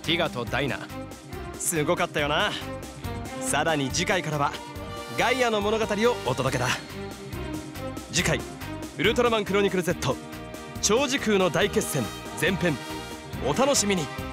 ティガとダイナ、すごかったよな。さらに次回からはガイアの物語をお届けだ。次回ウルトラマンクロニクル Z 超時空の大決戦前編、お楽しみに。